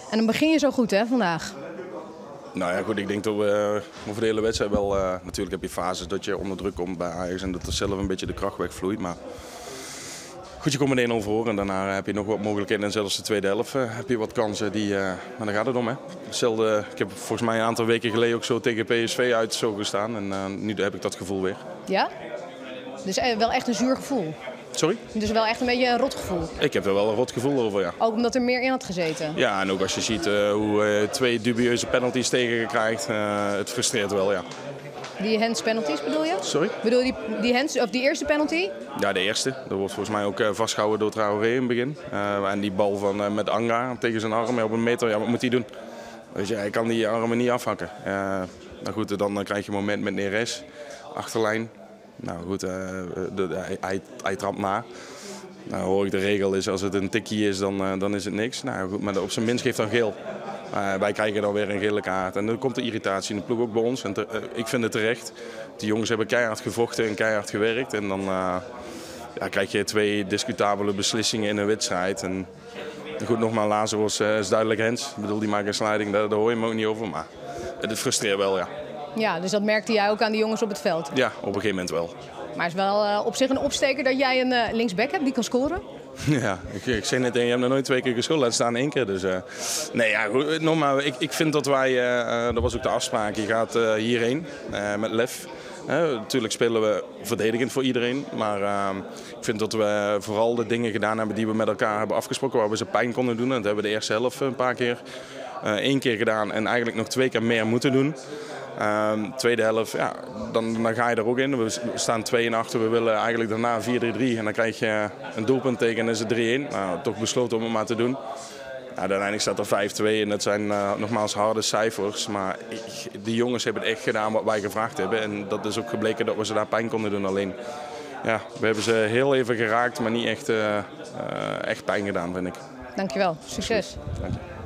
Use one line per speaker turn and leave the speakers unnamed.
En dan begin je zo goed, hè, vandaag?
Nou ja, goed, ik denk dat we over de hele wedstrijd wel... natuurlijk heb je fases dat je onder druk komt bij Ajax en dat er zelf een beetje de kracht wegvloeit. Maar goed, je komt met 1-0 voor en daarna heb je nog wat mogelijkheden. En zelfs de tweede helft heb je wat kansen. Maar daar gaat het om, hè. Hetzelfde, ik heb volgens mij een aantal weken geleden ook zo tegen PSV uit zo gestaan. En nu heb ik dat gevoel weer.
Ja? Dus wel echt een zuur gevoel?
Sorry?
Dus wel echt een beetje een rot gevoel?
Ik heb er wel een rot gevoel over, ja.
Ook omdat er meer in had gezeten?
Ja, en ook als je ziet hoe 2 dubieuze penalties tegen je krijgt. Het frustreert wel, ja.
Die hands penalties bedoel je?
Sorry?
Bedoel je die hands, of die eerste penalty?
Ja, de eerste. Dat wordt volgens mij ook vastgehouden door Traoré in het begin. En die bal van, met Anga tegen zijn arm op een meter, ja, wat moet hij doen? Weet je, hij kan die armen niet afhakken. Nou goed, dan krijg je een moment met Neres, achterlijn. Nou goed, hij trapt na. Nou hoor ik de regel is, als het een tikkie is, dan is het niks. Nou goed, maar op zijn minst geeft dan geel. Wij krijgen dan weer een gele kaart. En dan komt de irritatie in de ploeg ook bij ons. En ik vind het terecht. De jongens hebben keihard gevochten en keihard gewerkt. En dan krijg je 2 discutabele beslissingen in een wedstrijd. En goed, nogmaals, Lazarus is duidelijk hands. Ik bedoel, die maakt een sliding, daar hoor je hem ook niet over. Maar het frustreert wel, ja.
Ja, dus dat merkte jij ook aan de jongens op het veld?
Ja, op een gegeven moment wel.
Maar het is wel op zich een opsteker dat jij een linksback hebt die kan scoren?
Ja, ik zei net, je hebt nog nooit 2 keer gescoord, laat staan 1 keer. Dus, nee, ja, goed, nogmaals, ik vind dat wij, dat was ook de afspraak, je gaat hierheen met lef. Natuurlijk spelen we verdedigend voor iedereen, maar ik vind dat we vooral de dingen gedaan hebben die we met elkaar hebben afgesproken, waar we ze pijn konden doen. En dat hebben we de eerste helft een paar keer, 1 keer gedaan en eigenlijk nog 2 keer meer moeten doen. Tweede helft, ja, dan ga je er ook in. We staan 2-1 achter, we willen eigenlijk daarna 4-3-3 en dan krijg je een doelpunt tegen en is het 3-1. Nou, toch besloten om het maar te doen. Ja, uiteindelijk staat er 5-2 en dat zijn nogmaals harde cijfers. Maar die jongens hebben echt gedaan wat wij gevraagd hebben. En dat is ook gebleken dat we ze daar pijn konden doen. Alleen, ja, we hebben ze heel even geraakt, maar niet echt pijn gedaan, vind ik.
Dankjewel, succes.
Dank je.